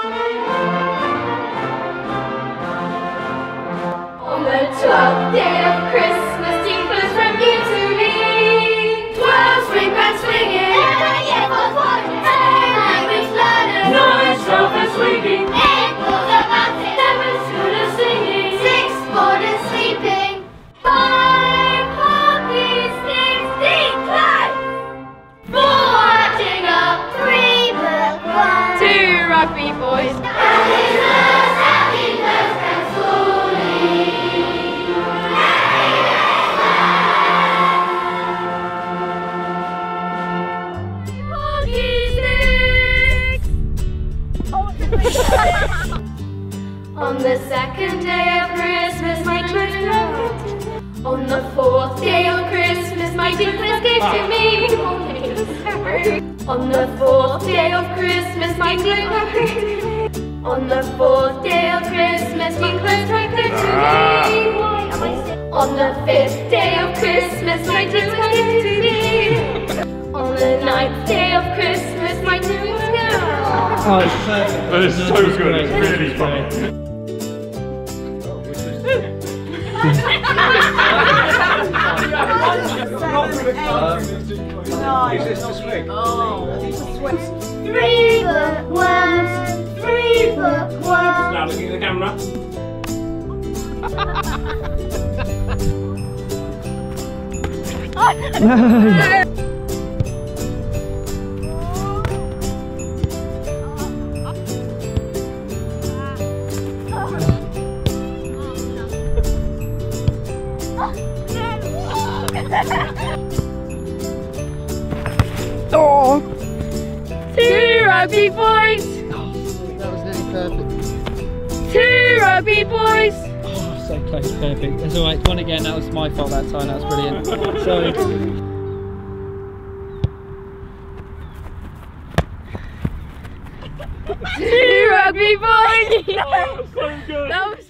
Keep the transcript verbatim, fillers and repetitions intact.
On the twelfth day of Christmas, tinkles from you to me. Twelve spring bands swinging, every year for one. Ten language learners, nine trumpets swinging, eight balls of mountain, seven schoolers singing, six boarders sleeping, five hockey sticks decline, four acting up, three bookworms, two rugby boys. On the second day of Christmas, my twelfth. On the fourth day of Christmas, my twelfth gave to me. On the fourth day of Christmas, my twelfth. On the fourth day of Christmas, my twelfth gave to me. On the fifth day of Christmas, my twelfth gave to me. On the ninth day of Christmas, my twelfth gave. Oh, it's so, that is so good, it's really funny. Three bookworms, three bookworms. Now looking at the camera. Oh! Two rugby boys! That was nearly perfect. Two rugby boys! Oh, so close, perfect. That's alright, one again, that was my fault that time, that was brilliant. So. Two rugby boys! Oh, so good! That was